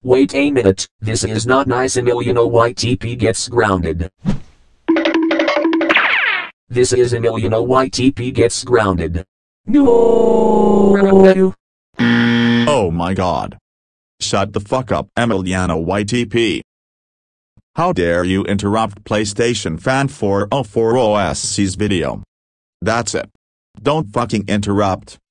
Wait a minute, this is not nice. EmilianoYTP gets grounded. This is EmilianoYTP gets grounded. No. Oh my god. Shut the fuck up, EmilianoYTP. How dare you interrupt PlayStation Fan 404 OSC's video. That's it. Don't fucking interrupt.